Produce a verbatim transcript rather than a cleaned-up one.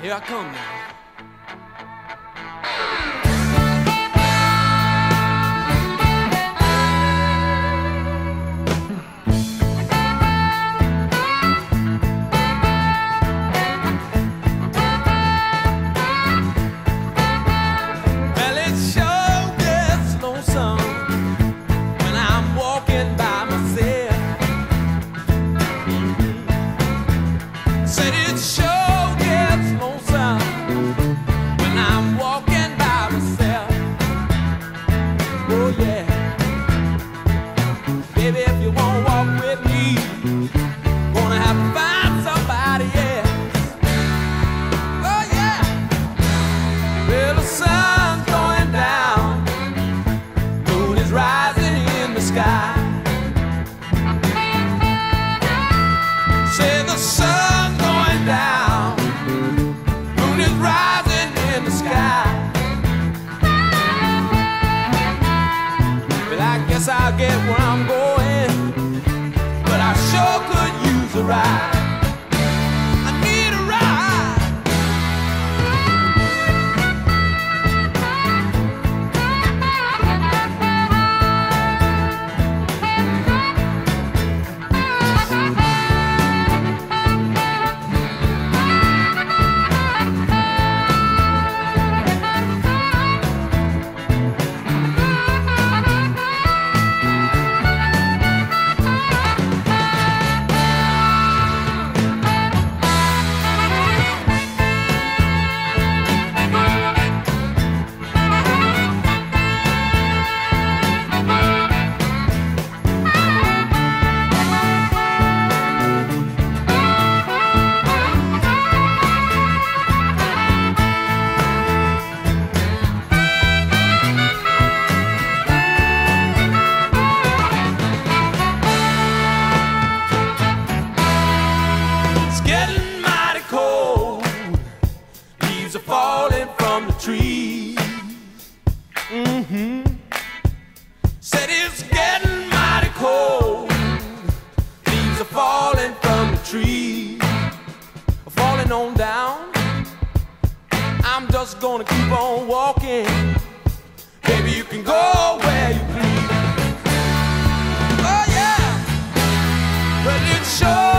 Here I come now. Well, it sure gets lonesome when I'm walking by myself. Said it sure gets lonesome when I'm walking by myself. Oh yeah, baby, if you won't walk with me, gonna have to find somebody else. Oh yeah, well, the sun's going down, moon is rising in the sky. Say the sun's going down, moon is rising in the sky. Well, I guess I'll get where I'm going, but I sure could use a ride. I need a ride. Getting mighty cold, leaves are falling from the trees. Mm-hmm. Said it's getting mighty cold, leaves are falling from the trees, falling on down. I'm just gonna keep on walking, baby, you can go where you please. Oh yeah, well it sure